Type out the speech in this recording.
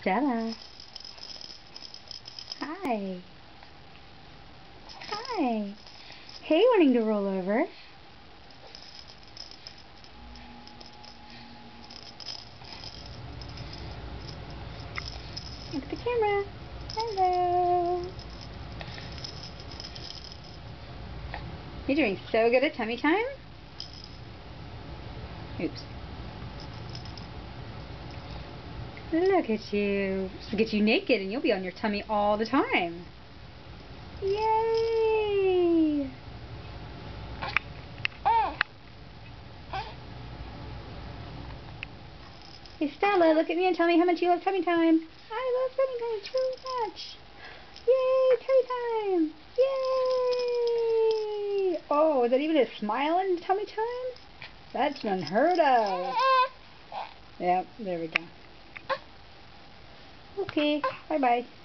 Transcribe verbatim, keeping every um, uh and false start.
Stella. Hi. Hi. Hey, wanting to roll over? Look at the camera. Hello. You're doing so good at tummy time? Oops. Look at you. Just get you naked and you'll be on your tummy all the time. Yay! Hey Stella, look at me and tell me how much you love tummy time. I love tummy time so much. Yay, tummy time! Yay! Oh, is that even a smile in tummy time? That's unheard of. Yep, there we go. Okay, bye-bye.